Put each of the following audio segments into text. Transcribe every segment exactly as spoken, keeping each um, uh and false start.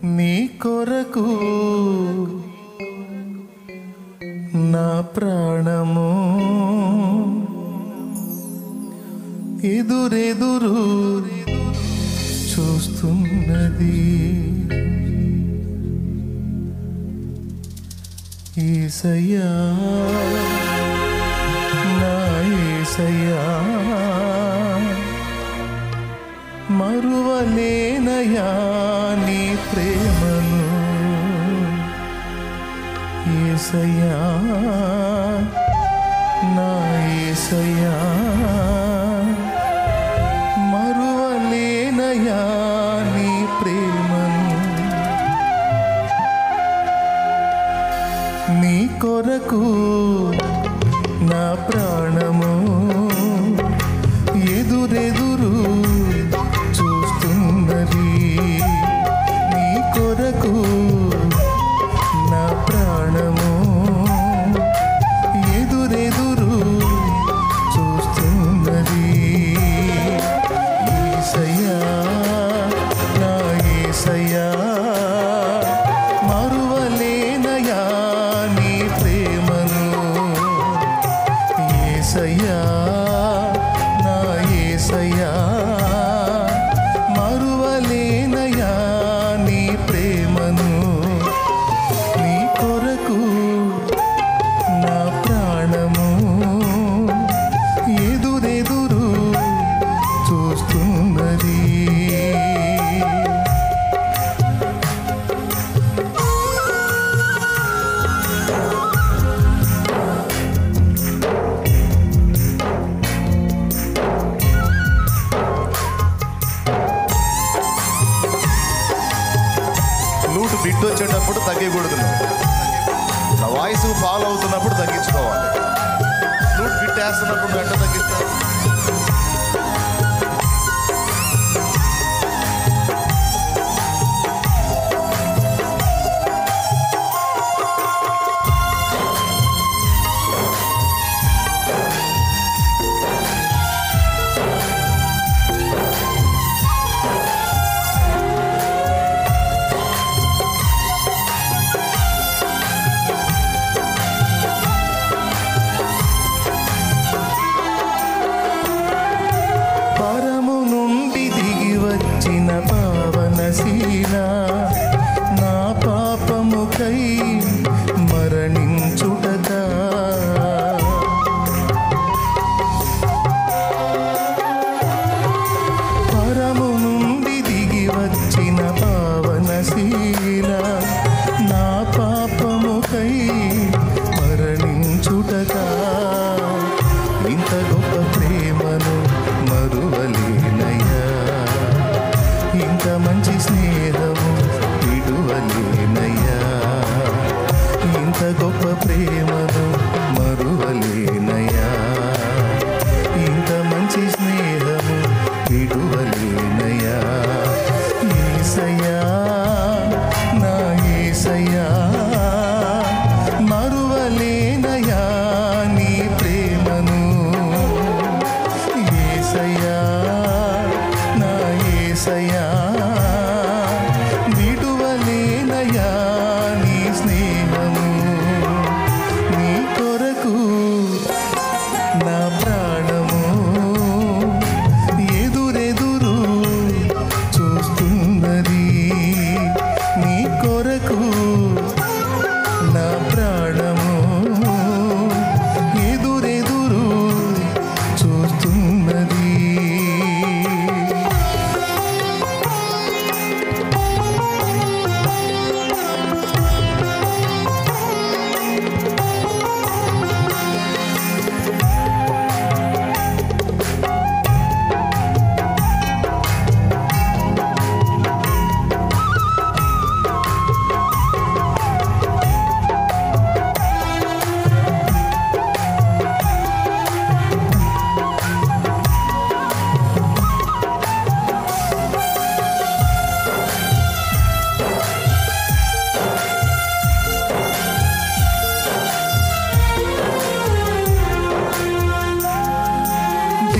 నీ కొరకు నా ప్రాణము ఎదురెదురు చూస్తున్నది. యేసయ్యా నా యేసయ్యా మరువలేనయా నీ ప్రేమను. యేసయ్యా నా యేసయ్యా మరువలేనయా నీ ప్రేమను. నీ కొరకు నా ప్రాణము ఎదురెదురు చూస్తున్నది. నీ కొరకు నా ప్రాణము ఎదురెదురు చూస్తున్నది. యేసయ్యా నా యేసయ్యా మరువలేనయా నీ ప్రేమను. యేసయ్యా నా యేసయ్యా మరువలేనయా నీ ప్రేమను. నీ కొరకు నా ప్రాణము ఎదురెదురు చూస్తున్నది. ఫ్లూట్ బిట్ వచ్చేటప్పుడు తగ్గకూడదు. నా వాయిస్ ఫాలో అవుతున్నప్పుడు తగ్గించుకోవాలి. ఫ్లూట్ బిట్ వేస్తున్నప్పుడు గంట తగ్గిస్తారు. పావనశీల నా పాపముకై మరణించుటగా పరము నుండి దిగి వచ్చిన పావనశీల నా పాపముకై మరణించుటగా ఇంత గొప్ప ప్రేమను మరువలేనయ్యా. ఇంత మంచి స్నేహము విడువలేనయ్యా. ఇంత గొప్ప ప్రేమను మరువలేనయ్యా. ఇంత మంచి స్నేహము విడువలేనయ్యా. యేసయ్యా నా యేసయ్యా మరువలేనయ్యా నీ ప్రేమను. యేసయ్యా నా యేసయ్యా విడువలేనయ్యా నీ స్నేహము. నీ కొరకు నా ప్రాణము ఎదురెదురు చూస్తున్నది. నీ కొరకు నా ప్రాణము ఎదురెదురు చూస్తున్నది.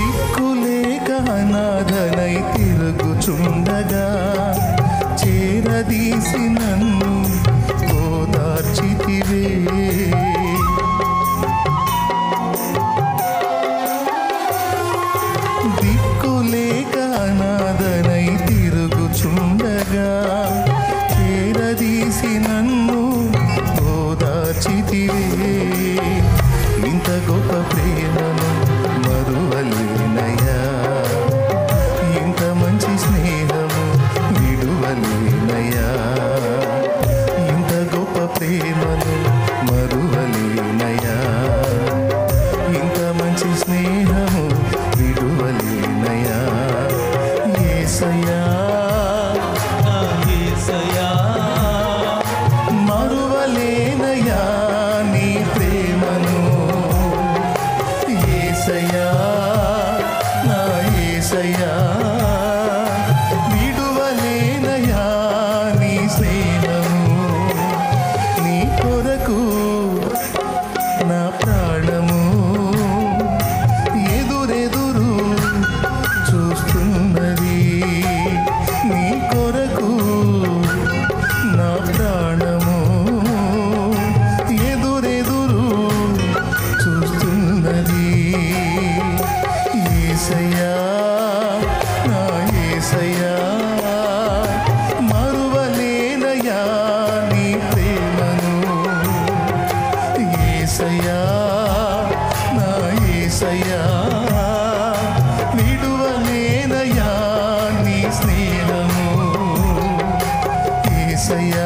అనాథనై తిరుగుచుండగా చేర చేరదీసి నన్ను ఓదార్చితివే. దిక్కులేక అనాథనై తిరుగుచుండగా చేరదీసి నన్ను ఓదార్చితివే. ఇంత గొప్ప ప్రేమను మరువలేనయ్యా, ఇంత మంచి స్నేహము విడువలేనయ్యా, ఇంత గొప్ప ప్రేమను మరువలేనయ్యా, ఇంత మంచి స్నేహము విడువలేనయ్యా. యేసయ్యా యేసయ్యా మరువలేనయ్యా నీ ప్రేమను. యేసయ్యా నా యేసయ్యా విడువలేనయ్యా నీ స్నేహము. నీ కొరకు నా ప్రాణము ఎదురెదురు చూస్తున్నది. నీ కొరకు నా ప్రాణము ఎదురెదురు చూస్తున్నది. యేసయ్యా నా యేసయ్యా మరువలేనయ్యా నీ ప్రేమను. యేసయ్యా నా యేసయ్యా విడువలేనయ్యా నీ స్నేహము. యేసయ్యా